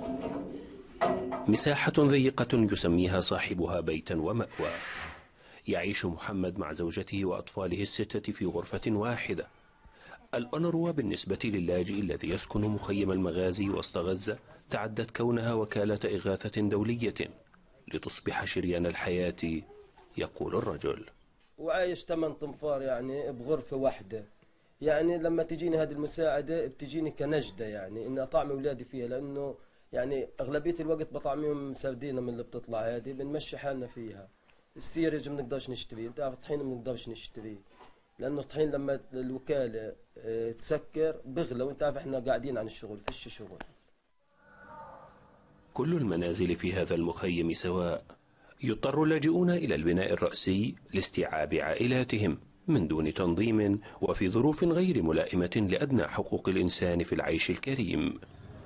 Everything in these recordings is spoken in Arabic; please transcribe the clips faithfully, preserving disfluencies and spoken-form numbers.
مساحة ضيقة يسميها صاحبها بيتا ومأوى. يعيش محمد مع زوجته وأطفاله الستة في غرفة واحدة. الأونروا بالنسبة للاجئ الذي يسكن مخيم المغازي وسط غزة تعدت كونها وكالة إغاثة دولية لتصبح شريان الحياة، يقول الرجل. وعايش ثمان تنفار يعني بغرفة واحدة. يعني لما تجيني هذه المساعدة بتجيني كنجدة، يعني إني أطعم أولادي فيها، لأنه يعني أغلبية الوقت بطعميهم سردينة من اللي بتطلع هذه، بنمشي حالنا فيها. السيرج ما بنقدرش نشتريه، أنت عارف الطحين ما بنقدرش نشتريه، لأنه الطحين لما الوكالة تسكر بغلى، وأنت عارف إحنا قاعدين عن الشغل، فيش شغل. كل المنازل في هذا المخيم سواء، يضطر اللاجئون إلى البناء الرأسي لاستيعاب عائلاتهم من دون تنظيم وفي ظروف غير ملائمة لأدنى حقوق الإنسان في العيش الكريم.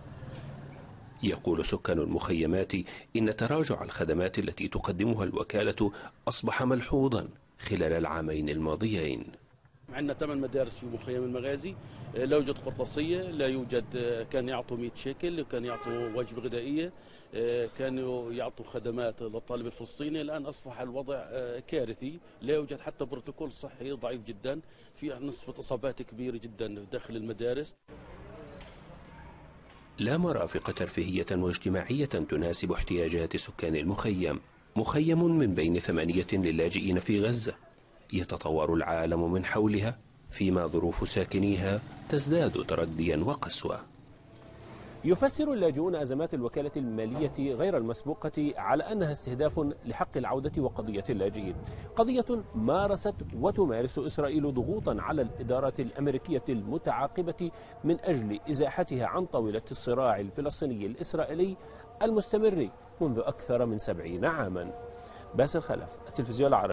يقول سكان المخيمات إن تراجع الخدمات التي تقدمها الوكالة أصبح ملحوظا خلال العامين الماضيين. عندنا ثمان مدارس في مخيم المغازي، لا يوجد قرطاسية، لا يوجد، كان يعطوا مئة شيكل، كان يعطوا وجبة غذائية، كانوا يعطوا خدمات للطالب الفلسطيني. الآن أصبح الوضع كارثي، لا يوجد حتى بروتوكول صحي، ضعيف جدا، في نسبة إصابات كبيرة جدا داخل المدارس. لا مرافق ترفيهية واجتماعية تناسب احتياجات سكان المخيم. مخيم من بين ثمانية للاجئين في غزة. يتطور العالم من حولها، فيما ظروف ساكنيها تزداد ترديا وقسوة. يفسر اللاجئون أزمات الوكالة المالية غير المسبوقة على أنها استهداف لحق العودة وقضية اللاجئين، قضية مارست وتمارس إسرائيل ضغوطا على الإدارة الأمريكية المتعاقبة من أجل إزاحتها عن طاولة الصراع الفلسطيني الإسرائيلي المستمر منذ أكثر من سبعين عاما. باسل خلف، التلفزيون العربي.